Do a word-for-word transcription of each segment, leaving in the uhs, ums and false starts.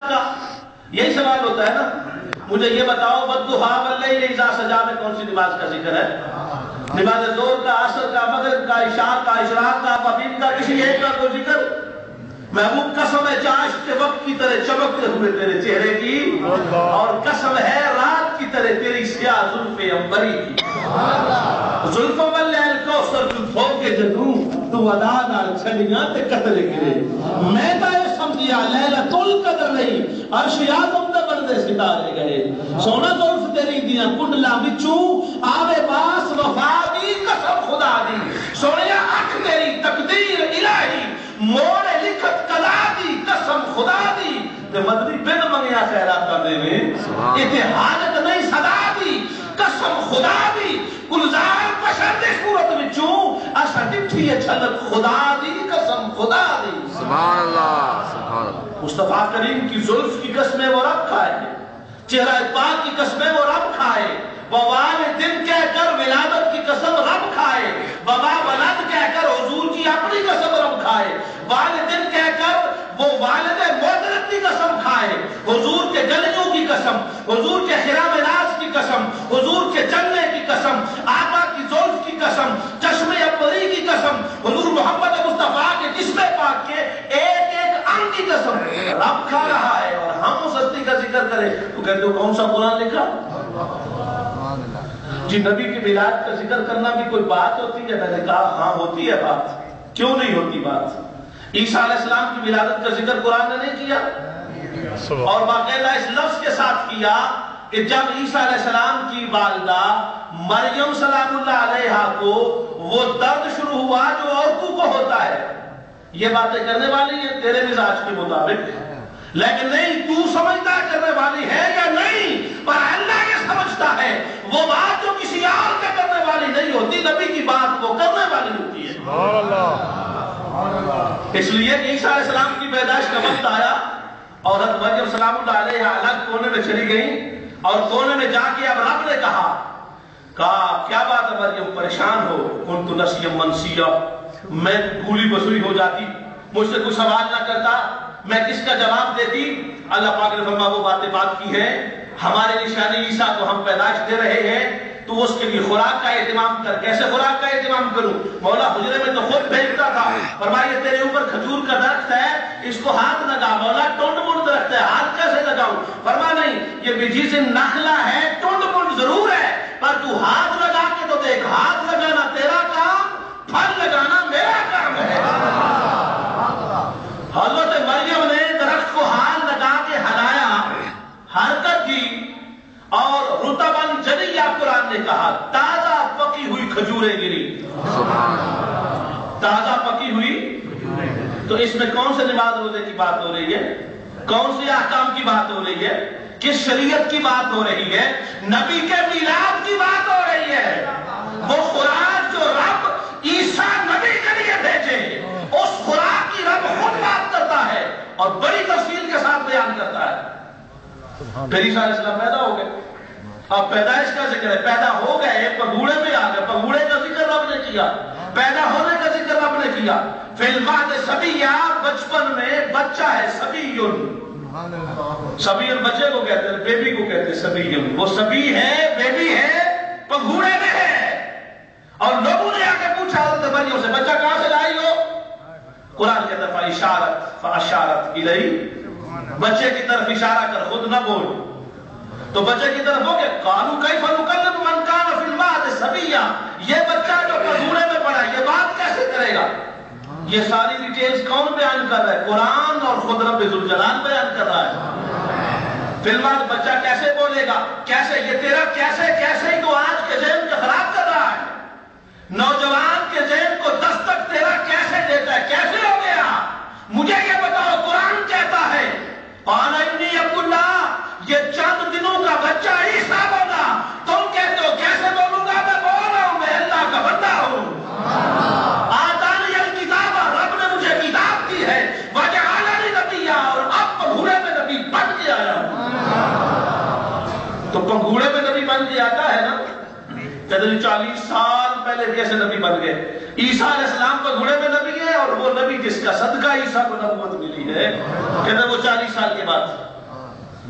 یہی سوال ہوتا ہے نا. مجھے یہ بتاؤ والضحیٰ واللیل اذا سجا میں کون سی نماز کا ذکر ہے؟ نماز ظہر کا، عصر کا، مغرب کا، عشاء کا، اشراق کا، مغرب کا، کسی ایک کا کوئی ذکر؟ محبوب قسم ہے چاش کے وقت کی طرح چمکتے ہوئے تیرے چہرے کی، اور قسم ہے رات کی طرح تیری سیاہ زلف عنبری کی. زلفوں واللیل کوثر تو تھو کے جدوں تو ادا نال چھڑیاں تے قتل کرے. میں تا یہ سمجھیا لیلۃ القدر نہیں، عرش اعظم دے بندے ستارے گئے. سونا زلف تیری دیاں کنڈلاں وچوں آوے باس وفا دی قسم خدا دی. سونیا اکھ تیری تقدیر الہی موڑے لکھت کلا دی قسم خدا دی. تے مدنی بن منگیا خیرات کر دے میں اتنے حاجت نہیں صدا دی قسم خدا دی. گلزار بشر دے صورت وچوں اسا ڈٹھی ہے چھلک خدا دی قسم خدا دی. سبحان اللہ سبحان اللہ. مصطفیٰ کریم کی زلف کی قسمیں وہ رب کھائے، چہرہ پاک کی قسمیں وہ رب کھائے، والدین کہہ کر ولادت کی قسم رب کھائے، بابا ولد کہہ کر حضور کی اپنی قسم رب کھائے، والدین کہہ کر وہ والد محترم کی قسم کھائے، حضور کے گلیوں کی قسم، حضور کے خرام ناز کی قسم، حضور کے جننے کی قسم، آقا کی زلف کی قسم، چشم ابری کی قسم، حضور محمد مصطفیٰ کے جسم پاک کے ایک ایک انگ کی قسم رب کھا رہا ہے. اور ہم اس ہستی کا ذکر کریں تو کہتے ہو کون سا قرآن لکھا؟ جی نبی کی میلاد کا ذکر کرنا بھی کوئی بات ہوتی ہے؟ میں نے کہا ہاں ہوتی ہے بات. کیوں نہیں ہوتی بات؟ عیسیٰ علیہ السلام کی میلادت کا ذکر قرآن نے نہیں کیا، اور باقاعدہ اس لفظ کے ساتھ کیا کہ جب عیسیٰ علیہ السلام کی والدہ مریم سلام اللہ علیہا کو وہ درد شروع ہوا جو عورتوں کو ہوتا ہے. یہ باتیں کرنے والی ہیں تیرے مزاج کے مطابق، لیکن نہیں تو سمجھتا کرنے والی ہے یا نہیں، پر اللہ یہ سمجھتا ہے وہ بات جو کسی اور کے کرنے والی نہیں ہوتی، نبی کی بات وہ کرنے والی ہوتی ہے. اس لیے عیسیٰ علیہ السلام کی پیدائش کا وقت آیا اور حضرت مریم سلام اللہ علیہا الگ کونے میں چلی گئی، اور کونے میں جا کے اب رب نے کہا کہا کیا بات ہے مریم پریشان ہو؟ کنت نسیا منسیا، میں بھولی بسوئی ہو جاتی، مجھ سے کوئی سوال نہ کرتا، میں کس کا جواب دیتی؟ اللہ پاک نے فرمایا وہ باتیں بات کی ہیں، ہمارے نشانی عیسیٰ کو ہم پیدائش دے رہے ہیں تو اس کے لیے خوراک کا اہتمام کر. کیسے خوراک کا اہتمام کروں؟ مولا حجرے میں تو خود بھیجتا تھا، فرمایا تیرے اوپر کھجور کا درخت ہے اس کو ہاتھ لگا. مولا ٹونڈ منڈ درخت ہے ہاتھ کیسے لگاؤں؟ فرمایا نہیں یہ بجی سے نخلا ہے، ٹونڈ منڈ ضرور ہے پر تو ہاتھ لگا کے تو دیکھ. ہاتھ لگانا تیرا کام، پھل لگانا میرا کام ہے. حضرت مریم نے درخت کو ہاتھ لگا کے ہلایا، حرکت کی، اور رطباً جنیہ قرآن نے کہا تازہ پکی ہوئی کھجوریں گری. تازہ پکی ہوئی. تو اس میں کون سے نماز روزے کی بات ہو رہی ہے؟ کون سے احکام کی بات ہو رہی ہے؟ کس شریعت کی بات ہو رہی ہے؟ نبی کے میلاد کی بات ہو رہی ہے. وہ خوراک جو رب عیسیٰ نبی کے لیے بھیجے، اس خوراک کی رب خود بات کرتا ہے اور بڑی تفصیل کے ساتھ بیان کرتا ہے. پھر عیسیٰ علیہ السلام پیدا ہو گئے. اب پیدائش کا ذکر ہے، پیدا ہو گئے، پگوڑے میں آ گئے، پگوڑے کا ذکر رب نے کیا، پیدا ہونے کا ذکر رب نے کیا. فی المہد صبیہ، بچپن میں بچہ ہے. صبیٌ، صبیٌ بچے کو کہتے ہیں، بیبی کو کہتے ہیں صبیٌ. وہ صبی ہے، بیبی ہے، پگوڑے میں ہے. اور لوگوں نے آ کے پوچھا حضرت مریم سے بچہ کہاں سے لائی ہو؟ قرآن کہتا ہے فاشارت فاشارت الیہ، بچے کی طرف اشارہ کر، خود نہ بول. تو بچے کی طرف ہو گئے. قالوا کیف نکلم من کان فی المہد صبیا، یہ بچہ جو پگوڑے میں پڑا یہ بات کیسے کرے گا؟ یہ ساری ڈیٹیلز کون بیان کر رہا ہے؟ قرآن، اور خود رب ذوالجلال بیان کر رہا ہے. فی المہد بچہ کیسے بولے گا؟ کیسے؟ یہ تیرا کیسے کیسے ہی تو آج کے ذہن کو خراب کر رہا ہے. نوجوان کے ذہن کو دستک تیرا کیسے دیتا ہے؟ کیسے ہو گیا؟ مجھے یہ بتاؤ. قرآن کہتا ہے قال انی عبد اللہ، یہ چند دنوں کا بچہ عیسیٰ بولا. تم کہتے ہو کیسے بولوں گا؟ میں بول رہا ہوں، میں اللہ کا بندہ ہوں. آتانی الکتاب، رب نے مجھے کتاب دی ہے، وجعلنی نبیّا، اور اب پگھوڑے میں نبی بن کے آیا ہوں. تو پگھوڑے میں نبی بن کے آتا ہے نا. کہتے چالیس سال پہلے کیسے نبی بن گئے؟ عیسیٰ علیہ السلام پگھوڑے میں نبی ہے، اور وہ نبی جس کا صدقہ عیسیٰ کو نبوت ملی ہے کہتے وہ چالیس سال کے بعد.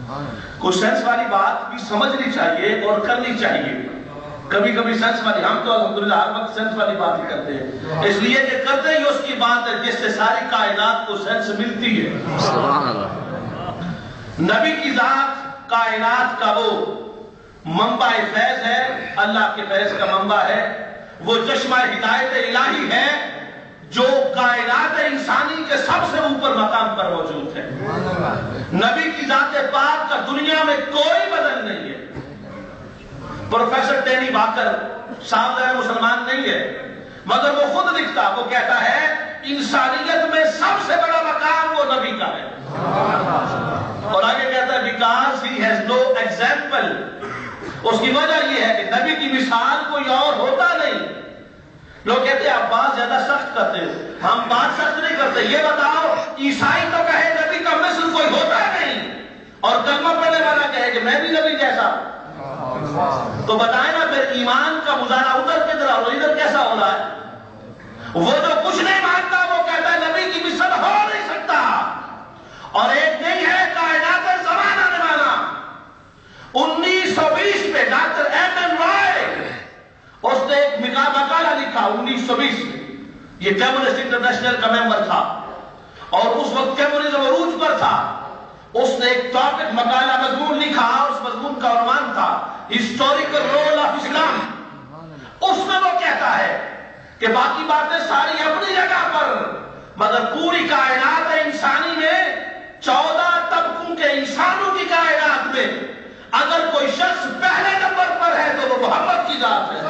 کچھ سینس والی بات بھی سمجھنی چاہیے اور کرنی چاہیے. کبھی کبھی سینس والی، ہم تو الحمدللہ ہر وقت سینس والی بات ہی کرتے ہیں، اس لیے کہ کرتے ہی اس کی بات ہے جس سے ساری کائنات کو سینس ملتی ہے. سبحان اللہ. نبی کی ذات کائنات کا وہ منبع فیض ہے، اللہ کے فیض کا منبع ہے، وہ چشمہ ہدایت الہی ہے جو کائنات انسانی کے سب سے اوپر مقام پر موجود ہے. نبی کی ذات پاک کا دنیا میں کوئی بدل نہیں ہے. پروفیسر ٹینی واکر صاحب ذرا مسلمان نہیں ہے، مگر وہ خود لکھتا، وہ کہتا ہے انسانیت میں سب سے بڑا مقام وہ نبی کا ہے. اور آگے کہتا ہے because he has no example. اس کی وجہ یہ ہے کہ نبی کی مثال کوئی اور ہوتا نہیں. لوگ کہتے ہیں آپ بات زیادہ سخت کرتے ہیں، ہم بات سخت نہیں کرتے. یہ بتاؤ عیسائی تو کہے نبی کا مثل کوئی ہوتا نہیں، اور کلمہ پڑھنے والا کہے کہ میں بھی نبی جیسا. تو بتائیں نا پھر ایمان کا مظاہرہ ادھر کدھر اور ادھر کیسا ہو رہا ہے؟ وہ جو کچھ نہیں مانتا وہ کہتا ہے نبی کی مثل ہو نہیں سکتا. اور ایک نہیں ہے کائنات زمان آنے والا. انیس سو بیس میں ڈاکٹر ایم این رائے اس نے ایک مقالہ لکھا انیس سو بیس میں. یہ کمیونسٹ انٹرنیشنل کا ممبر تھا اور اس وقت کمیونزم عروج پر تھا. اس نے ایک ٹاپک مقالہ مضمون لکھا، اس مضمون کا عنوان تھا ہسٹوریکل رول آف اسلام. اس میں وہ کہتا ہے کہ باقی باتیں ساری اپنی جگہ پر، مگر پوری کائنات انسانی میں چودہ طبقوں کے انسانوں کی کائنات میں اگر کوئی شخص پہلے نمبر پر ہے تو وہ محمد کی ذات ہے.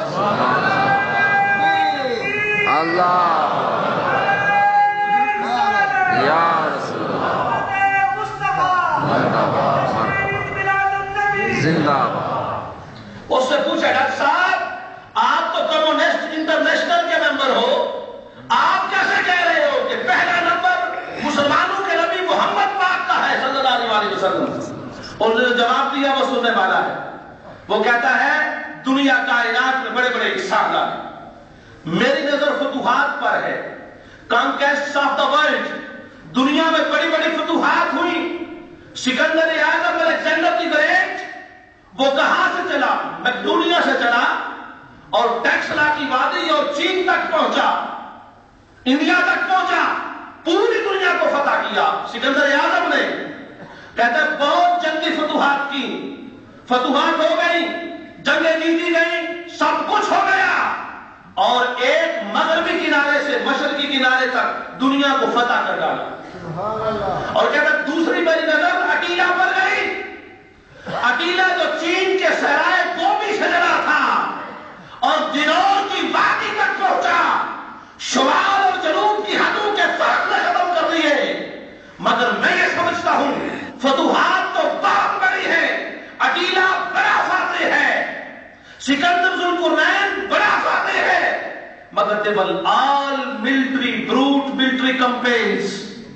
اللہ یا رسول زندہ باد. اس سے پوچھا ڈاکٹر صاحب آپ تو کمیونسٹ انٹرنیشنل کے ممبر ہو، آپ کیسے کہہ رہے ہو کہ پہلا نمبر مسلمانوں کے نبی محمد پاک کا ہے صلی اللہ علیہ وسلم؟ اور نے جواب دیا وہ سننے والا ہے. وہ کہتا ہے دنیا کائنات میں بڑے بڑے انسان آئے، میری نظر فتوحات پر ہے. کانکیسٹ آف دا ورلڈ، دنیا میں بڑی بڑی فتوحات ہوئی. Sikandar Azam Alexander the great وہ کہاں سے چلا؟ میکڈونیا سے چلا اور ٹیکسلا کی وادی اور چین تک پہنچا، انڈیا تک پہنچا، پوری دنیا کو فتح کیا سکندر اعظم نے. کہتے ہیں بہت جنگی فتوحات کی، فتوحات ہو گئی، جنگیں جیتی گئی، سب کچھ ہو گیا، اور ایک مغربی کنارے سے مشرقی کنارے تک دنیا کو فتح کر ڈالا. اور کہتے ہیں دوسری میری نظر اٹیلا پر گئی. اٹیلا جو چین کے صحرائے گوبی سے لڑا تھا اور دنور کی وادی تک پہنچا، شمال اور جنوب کی حدوں کے فاصلے ختم کر دیے. مگر میں یہ سمجھتا ہوں فتوحات تو بہت بڑی ہے. اٹیلا بڑا فاتح ہے، سکندر ذوالقرنین بڑا فاتح ہے، مگر they were all military brute military campaigns.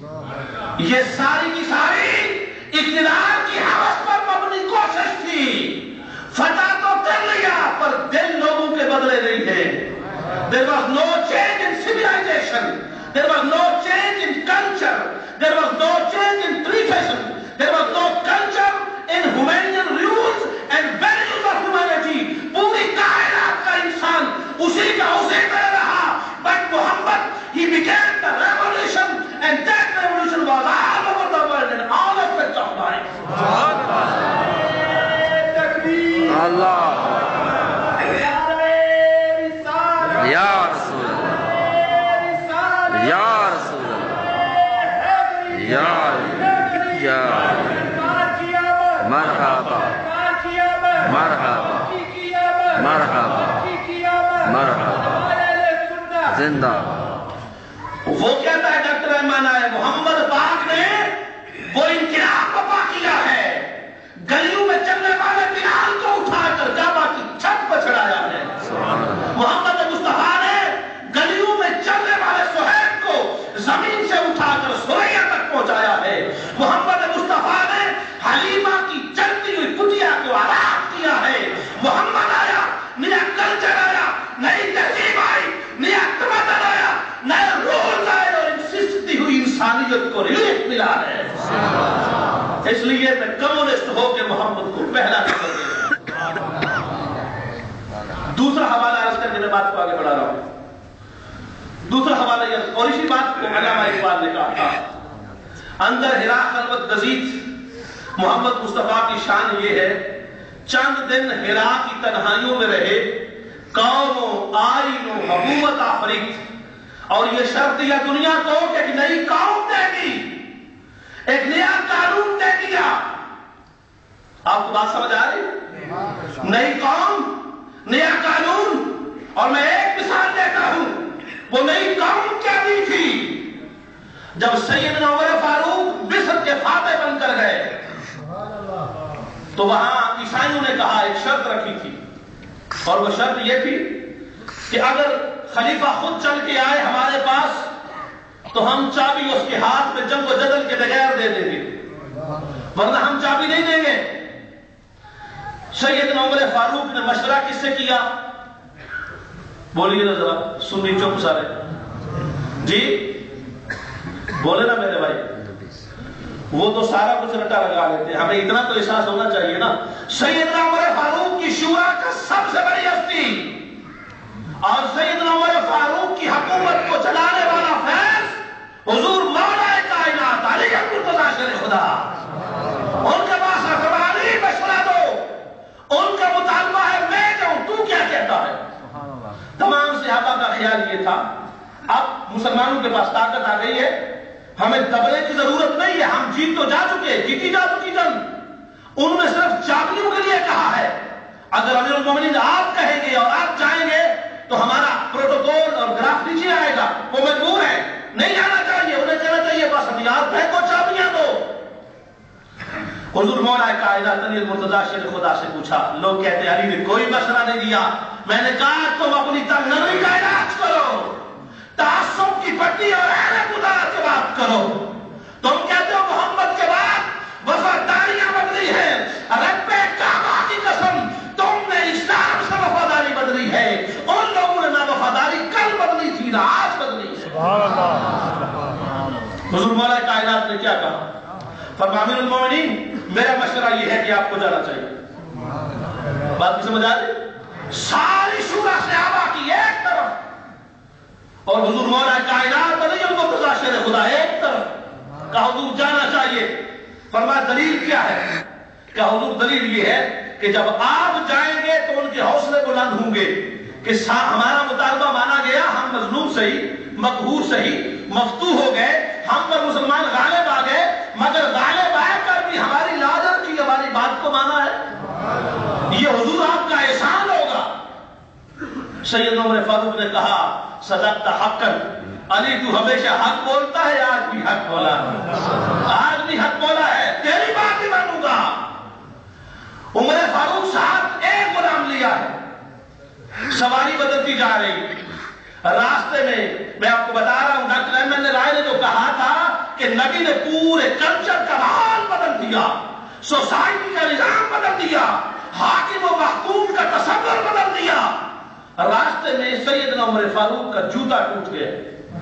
یہ ساری کی ساری اقتدار کی حوث پر مبنی کوشش تھی. فتح تو کر لیا پر دل لوگوں کے بدلے نہیں ہے. There was no change in civilization. There was no change in culture. There was no change in tradition. There was no culture in humanitarian rules and values of humanity. پوری کائنات کا انسان اسی کا اسی طرح رہا. But Muhammad, he began the revolution, and that revolution was all over the world in all aspects of life. اللہ یا رسول اللہ یا رسول اللہ یا یا مرحبا مرحبا مرحبا مرحبا زندہ. وہ کہتا ہے ڈاکٹر احمد آئے محمد پاک نے وہ انقلاب کو پا کیا ہے. گلیوں میں چلنے والے بلال کو اٹھا کر کعبہ کی چھت پر چڑھایا ہے. محمد مصطفیٰ نے گلیوں میں چلنے والے سہیب کو زمین سے اٹھا کر سریا تک پہنچایا ہے. محمد مصطفیٰ نے حلیمہ کی چلتی ہوئی کٹیا کو آرام کیا ہے. محمد آیا، نیا کلچر آیا، نئی تہذیب آئی، نیا تمدن آیا، نئے رول آئے اور انسستی ہوئی انسانیت کو ریلیف ملا ہے. میں کمیونسٹ ہو کے محمد کو پہلا نمبر دے رہا ہوں۔ دوسرا حوالہ عرض کر کے میں بات کو آگے بڑھا رہا ہوں۔ دوسرا حوالہ یہ، اور اسی بات کو علامہ اقبال نے کہا تھا، اندر ہرا خلوت گزید محمد مصطفیٰ کی شان یہ ہے، چند دن ہرا کی تنہائیوں میں رہے، قوم و آئین و حکومت آفریت، اور یہ شرط دیا دنیا کو کہ ایک نئی قوم دے گی، ایک نیا قانون دے دیا۔ آپ کو بات سمجھ آ رہی؟ نئی قوم، نیا قانون، اور میں ایک مثال دیتا ہوں، وہ نئی قوم کیا دی تھی؟ جب سیدنا عمر فاروق مصر کے فاتح بن کر گئے تو وہاں عیسائیوں نے کہا، ایک شرط رکھی تھی، اور وہ شرط یہ تھی کہ اگر خلیفہ خود چل کے آئے ہمارے پاس تو ہم چابی اس کے ہاتھ میں جنگ و جدل کے بغیر دے دیں گے، ورنہ ہم چابی نہیں دیں گے۔ سیدنا عمر فاروق نے مشورہ کس سے کیا؟ بولیے نا ذرا، سنی چپ سارے جی، بولے نا میرے بھائی، وہ تو سارا کچھ رٹا لگا لیتے ہیں، ہمیں اتنا تو احساس ہونا چاہیے نا۔ سیدنا عمر فاروق کی شورا کا سب سے بڑی ہستی اور سیدنا عمر فاروق کی حکومت کو چلانے والا فیض حضور مولا کائنات علی مرتضیٰ شیر خدا، ان کے پاس علی مشورہ دو، ان کا مطالبہ ہے میں جاؤں، تو کیا کہتا ہے؟ تمام صحابہ کا خیال یہ تھا، اب مسلمانوں کے پاس طاقت آ گئی ہے، ہمیں دبنے کی ضرورت نہیں ہے، ہم جیت تو جا چکے، جیتی جا چکی جنگ، انہوں نے صرف چابیوں کے لیے کہا ہے، اگر امیر المومنین آپ کہیں گے اور آپ جائیں گے تو ہمارا پروٹوکول اور گراف نیچے آئے گا، وہ مجبور ہے، نہیں جانا چاہیے، انہیں کہنا چاہیے بس ہتھیار پھینکو، چابیاں دو۔ حضور مولا کائنات علی مرتضیٰ شیر خدا سے پوچھا، لوگ کہتے ہیں علی نے کوئی مشورہ نہیں دیا، میں نے کہا تم اپنی تنگنی کا علاج کرو، تعصب کی پٹی اور اہل خدا سے بات کرو، تم کہتے ہو محمد کے بعد وفاداریاں بدلی ہیں، رب کعبہ کی قسم تم نے اسلام سے وفاداری بدلی ہے، ان لوگوں نے نہ وفاداری کل بدلی تھی نہ آج بدلی ہے۔ سبحان اللہ۔ حضور مولا کائنات نے کیا کہا؟ فرمایا امیر المومنین میرا مشورہ یہ ہے کہ آپ کو جانا چاہیے۔ بات کی سمجھ آ رہی؟ ساری شورا صحابہ کی ایک طرف اور حضور مولا کائنات علی المرتضیٰ شیر خدا ایک طرف، کہا حضور جانا چاہیے۔ فرمایا دلیل کیا ہے؟ کہ حضور دلیل یہ ہے کہ جب آپ جائیں گے تو ان کے حوصلے بلند ہوں گے کہ ہمارا مطالبہ مانا گیا، ہم مظلوم صحیح، مقہور صحیح، مفتوح ہو گئے، ہم پر مسلمان غالب آ گئے، مگر غالب آئے کر بھی ہماری لاجر کی ہماری بات کو مانا ہے، یہ حضور آپ کا احسان ہوگا۔ سیدنا عمر فاروق نے کہا صدقت حقا، علی تو ہمیشہ حق بولتا ہے، آج بھی حق بولا ہے، آج بھی حق بولا ہے، تیری بات ہی مانوں گا۔ عمر فاروق صاحب ایک غلام لیا ہے، سواری بدلتی جا رہی، راستے میں میں آپ کو بتا رہا ہوں ڈاکٹر احمد رائے نے جو کہا تھا کہ نبی نے پورے کلچر کا ماحول بدل دیا، سوسائٹی کا نظام بدل دیا، حاکم و محکوم کا تصور بدل دیا، راستے میں سیدنا عمر فاروق کا جوتا ٹوٹ گیا۔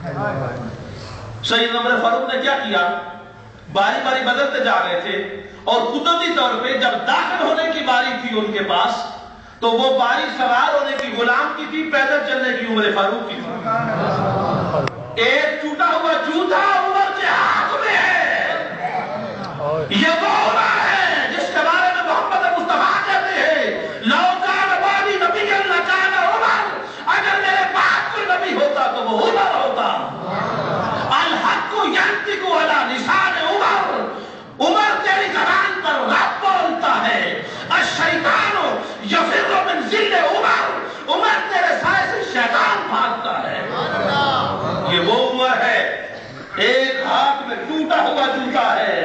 سیدنا عمر فاروق نے کیا کیا؟ باری باری بدلتے جا رہے تھے اور قدرتی طور پہ جب داخل ہونے کی باری تھی ان کے پاس تو وہ باری سوار ہونے کی غلام کی تھی، پیدل چلنے کی عمر فاروق کی تھی۔ ایک ٹوٹا ہوا جوتا عمر کے ہاتھ میں ہے، یہ وہ عمر ہے جس کے بارے میں محمد مصطفیٰ کہتے ہیں لو کان والی نبی لکان عمر، اگر میرے بعد کوئی نبی ہوتا تو وہ عمر ہوتا۔ الحق ینطق علی لسان عمر، عمر تیری زبان پر رب بولتا ہے، الشیطان یفر من ذل عمر، عمر تیرے سائے سے شیطان بھاگتا ہے۔ یہ وہ عمر ہے، ایک ہاتھ میں ٹوٹا ہوا جوتا ہے۔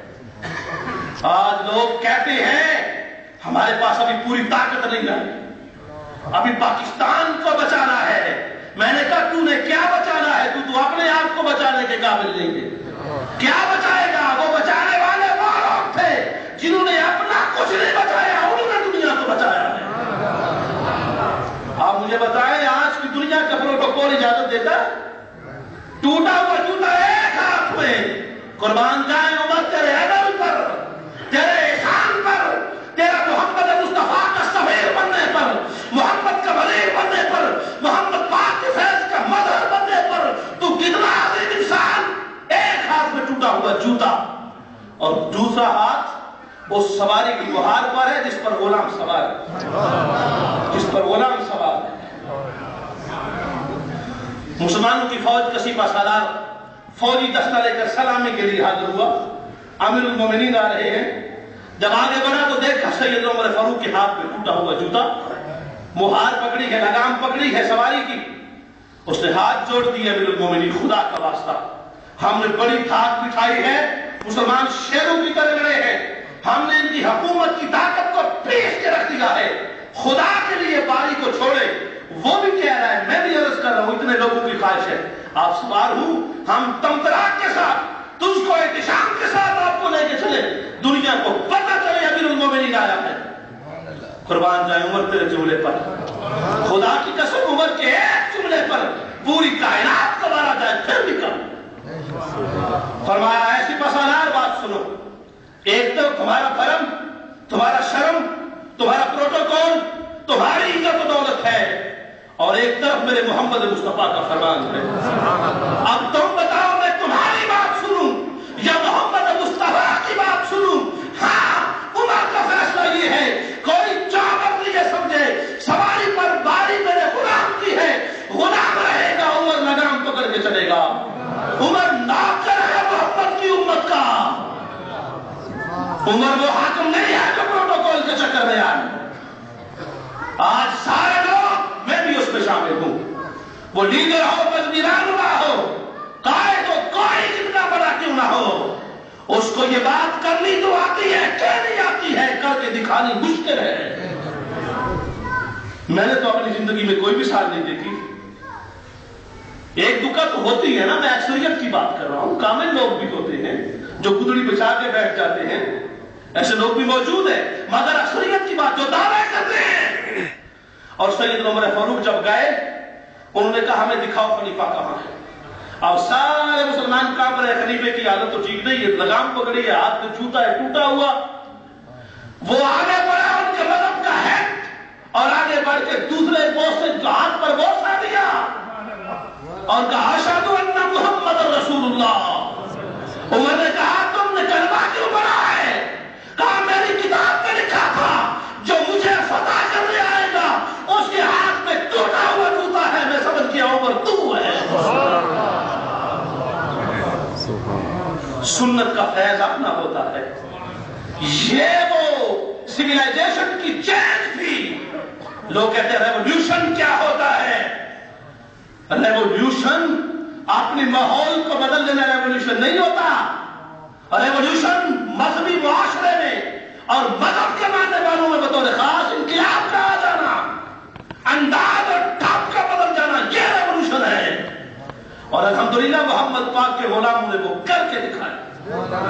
آج لوگ کہتے ہیں ہمارے پاس ابھی پوری طاقت نہیں ہے، ابھی پاکستان کو بچانا ہے۔ میں نے کہا تو نے کیا بچانا ہے؟ تو تو اپنے آپ کو بچانے کے قابل نہیں ہے، کیا بچائے گا؟ وہ بچانے والے وہ لوگ تھے جنہوں نے اپنا کچھ نہیں بچایا، انہوں نے دنیا کو بچایا ہے۔ آپ مجھے بتائیں آج کی دنیا کا پروٹوکول اجازت دیتا ہے؟ ٹوٹا ہوا جوتا ایک ہاتھ میں، قربان جائیں عمر تیرے عدل پر، تیرے اور دوسرا ہاتھ اس سواری کی بہار پر ہے جس پر غلام سوار ہے، جس پر غلام سوار ہے۔ مسلمانوں کی فوج کا سپہ سالار فوجی دستہ لے کر سلامی کے لیے حاضر ہوا۔ امیر المومنین آ رہے ہیں، جب آگے بڑھا تو دیکھا سید عمر فاروق کے ہاتھ میں ٹوٹا ہوا جوتا، مہار پکڑی ہے، لگام پکڑی ہے سواری کی۔ اس نے ہاتھ جوڑ دیا، امیر المومنین خدا کا واسطہ، ہم نے بڑی تھاک بٹھائی ہے، مسلمان شیروں کی طرح لڑے ہیں، ہم نے ان کی حکومت کی طاقت کو پیش کے رکھ دیا ہے، خدا کے لیے باری کو چھوڑے۔ وہ بھی کہہ رہا ہے، میں بھی عرض کر رہا ہوں، اتنے لوگوں کی خواہش ہے، آپ سوار ہوں، ہم تمطراق کے ساتھ، تجھ کو احتشام کے ساتھ آپ کو لے کے چلے، دنیا کو پتہ چلے امیر المومنین آیا ہے۔ قربان جائے عمر تیرے جملے پر، خدا کی قسم عمر کے ایک جملے پر پوری کائنات کا مارا جائے پھر بھی کم۔ فرمایا ایسی پسالار بات سنو، ایک تو تمہارا بھرم، تمہارا شرم، تمہارا پروٹوکول، تمہاری عزت و دولت ہے، اور ایک طرف میرے محمد مصطفیٰ کا فرمان ہے۔ اب تم بتاؤ میں تمہاری بات سنوں یا محمد مصطفیٰ کی بات سنوں؟ ہاں عمر کا فیصلہ یہ ہے، کوئی چاوت نہیں یہ سمجھے سواری پر باری میرے غلام کی ہے، غلام رہے گا، عمر لگام پکڑ کے چلے گا، عمر نوکر ہے محمد کی امت کا، عمر وہ حاکم نہیں ہے جو پروٹوکول کے چکر میں آئے۔ آج سارے لوگ، میں بھی اس میں شامل ہوں، وہ لیڈر ہو، مذہبی رہنما ہو، قائد ہو، کوئی کتنا بڑا کیوں نہ ہو، اس کو یہ بات کرنی تو آتی ہے، کیا نہیں آتی ہے، کر کے دکھانی مشکل ہے۔ میں نے تو اپنی زندگی میں کوئی مثال نہیں دیکھی، ایک دکھا تو ہوتی ہے نا، میں اکثریت کی بات کر رہا ہوں، کامل لوگ بھی ہوتے ہیں جو گدڑی بچا کے بیٹھ جاتے ہیں، ایسے لوگ بھی موجود ہیں، مگر اکثریت کی بات جو دعویٰ کرتے ہیں۔ اور سید عمر فاروق جب گئے، انہوں نے کہا ہمیں دکھاؤ خلیفہ کہاں ہے۔ اب سارے مسلمان کام رہے، خلیفے کی حالت تو ٹھیک نہیں ہے، لگام پکڑی ہے، ہاتھ میں جوتا ہے ٹوٹا ہوا۔ وہ آگے بڑھا ان کے مذہب کا ہے، اور آگے بڑھ کے دوسرے بوس سے جو ہاتھ پر بوسا دیا اور کہا اشہد ان محمد رسول اللہ۔ عمر نے کہا تم نے کلمہ کیوں پڑھا ہے؟ کہا میری کتاب میں لکھا تھا جو مجھے فتح کرنے آئے گا اس کے ہاتھ میں ٹوٹا ہوا جوتا ہے، میں سمجھ گیا عمر تو ہے۔ سنت کا فیض اپنا ہوتا ہے، یہ وہ سویلائزیشن کی چینج تھی۔ لوگ کہتے ہیں ریولوشن کیا ہوتا ہے؟ ریولوشن اپنی ماحول کو بدل دینا ریولوشن نہیں ہوتا، ریولوشن مذہبی معاشرے میں اور مذہب کے ماننے والوں میں بطور خاص انقلاب کا آ جانا، انداز اور ٹھپ کا بدل جانا، یہ ریولوشن ہے، اور الحمدللہ محمد پاک کے غلاموں نے وہ کر کے دکھایا۔